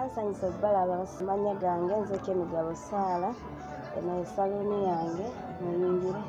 Kyansanyusa balaba basimanya gange nzeko Emigabo Saala eno esaluni yange muyingire.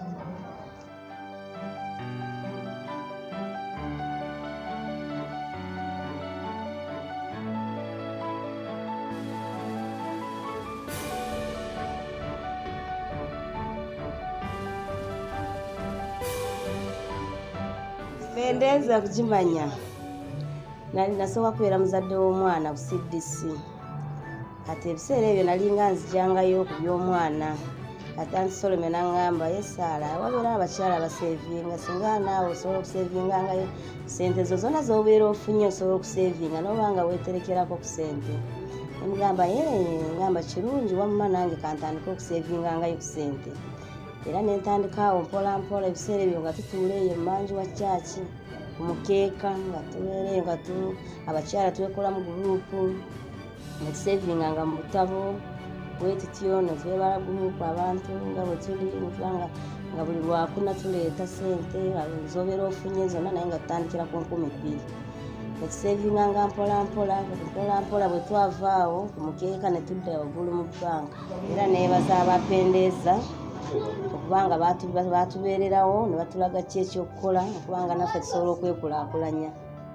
Pendeza kugimanya. Nali nasooka kubeera muzadde w'omwana ku CDC. Kati ebiseera ebyo nalinga nzijangayo ku by'omwana. Kati Anti Solomon n'aŋŋamba ye Saala wabeera abakyala abaseevinga singa naawe osobola okuseevingangayo ssente zo zonna z'obeera ofunye osobola okuseevinga n'oba nga weeterekerako ku ssente. Ne mugamba ngamba kirungi wamma nange kantandika okuseevingangayo ku ssente. Era ne ntandikaawo mpola mpola ebiseera ebyo nga tutuula eyo emmanju wa caaki ku mukeeka nga tubeereyo nga abakyala twekola mu guruupu ne tuseevinganga mu butabo bwe tutyo ne twebala guruupu abantu nga bwe tuli nga buli lwakuna tuleeta ssente z'obeera ofunye zonna naye nga tutandikira ku 2,000. Ne tuseevinganga mpola mpola bwe twavaawo ku mukeeka ne tudda waggulu mu bbanka. Era neebaza abapendeeza okubanga baatubeererawo ne batulaga ki ekyokukola okubanga naffe tusobola okwekulaakulanya.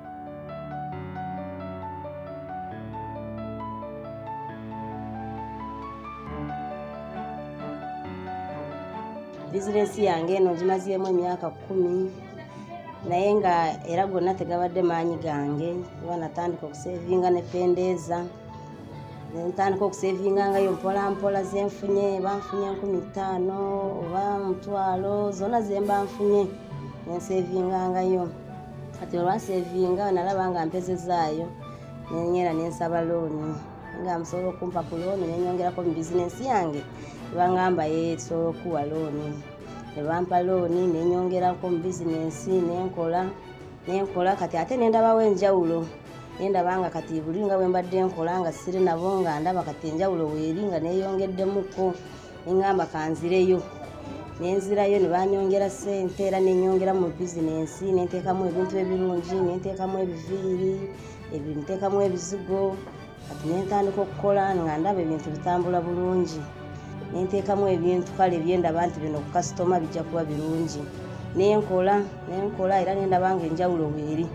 Bizinensi yange eno gimazeemu emyaka 10 naye nga era gonna tegabadde maanyi gange kuba natandika okuseevinga ne pendeeza. Ntandika okuseevingangayo mpola mpola zenfunye banfunye 5,000 oba 1,000 zonna zemba nfunye nenseevingangayo. Kati olwanseevinga nalaba nga mpezezaayo nenyera nensaba looni nga musobola okumpa ku looni nenyongerako mu bizinensi yange nebaŋŋamba tusobola okuwa looni ne bampa looni nenyongerako mu bizinensi nenkola kati ate nendabawo enjawulo. Nendaba nga kati buli nga bwe mbadde nkola nga siri nabo nga ndaba kati enjawulo weeri nga neeyongeddemuko neŋŋamba kanzireyo. Nenzirayo ne banyongera ssente era nenyongera mu bizinensi nenteekamu ebintu ebirungi nenteekamu ebiviiri nenteekamu ebizigo. Kati nentandika okukola nga ndaba ebintu bitambula bulungi nenteekamu ebintu kale byendaba nti bino ku kasitoma bijja kuba birungi. Nenkola era nendaba nga enjawulo weeri.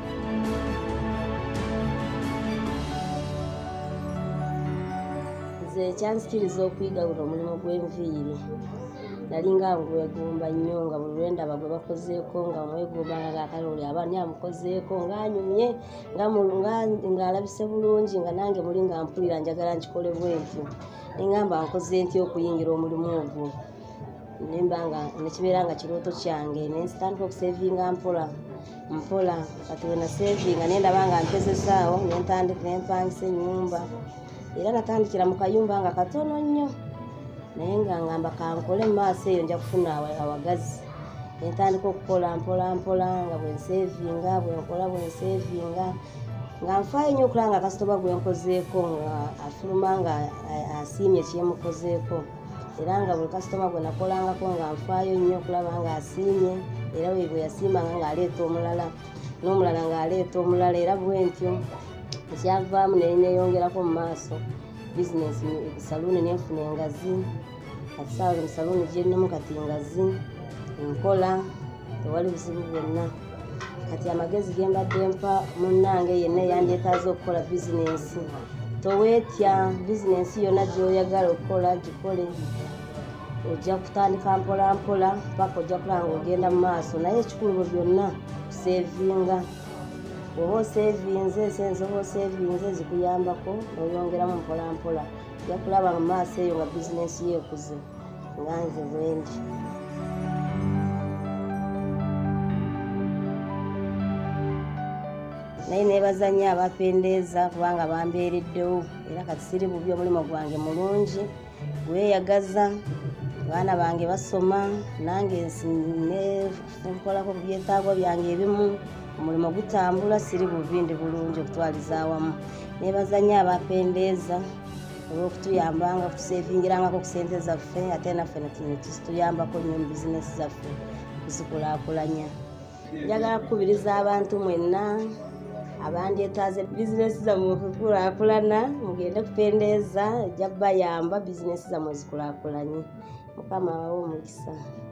Ekyansikiriza okuyiga guno omulimu gw'enviiri nalinga ngwegomba nnyo nga buli lwe ndaba gwe bakozeeko nga mwegomba nga kale oli abani amukozeeko ng'anyumye ng'alabise bulungi nga nange muli nga mpulira njagala nkikole bwentyo neŋŋamba nkoze ntya okuyingira omulimu ogwo. Nemba nga nekibeera nga kirooto kyange nentandika okuseevinga mpola kati we naseevinga nendaba nga mpezesaawo nempangisa ennyumba. Era natandikira mu kayumba nga katono nnyo naye nga ngamba kankole mu maaso eyo nja kufuna awagazi. Nentandika okukola mpola nga bwenseevinga nga nfaayo nnyo okulaba nga kasitoma gwenkozeeko nga afuluma nga asiimye kyemukozeeko. Era nga buli kasitoma gwe nakolangako nga nfaayo nnyo okulaba nga asiimye era bwe yasiimanga ng'aleeta omulala n'omulala ng'aleeta omulala. Era bwentyo ekyavaamu neyongerako mu maaso bizinensi saluuni nenfuna engazi. Kati saawa mu saluuni gyennemu kati ngazi nkola tewali buzibu bwonna. Kati amagezi gembadde mpa munnange yenna eyandyetaaza okukola bizinensi, toweetya bizinensi yonna gy'oyagala okukola gikole. Ojja kutandika mpola mpola paka ojja kulaba ng'ogenda mu maaso naye ekikulu byonna kuseevinga. Oba oseevinze senze oba oseevinze zikuyambako n'oyongeramu mpola mpola. Ojja kulaba mu maaso eyo nga bizinensi yeekuze nga nze bwendi. Naye neebaza nnyo abapendeeza kubanga bambeereddewo era kati siri bubi omulimu gwange mulungi gweyagaza. Abaana bange basoma nange nkolako ku byetaago byange ebimu omulimu gutambula siri bubi ndi bulungi okutwaliza awamu. Neebaza nnyo abapendeeza olw'okutuyambanga kutuseevingirangako ku ssente zaffe ate naffe netuyambako nnyo mu bizinesi zaffe okuzikulaakulanya. Njagala kukubiriza abantu mwenna abandyetaaze bizinesi zammwe okukulaakulana mugende kupendeeza ejja bayamba bizinesi zammwe zikulaakulanye. Mukama abawe omukisa.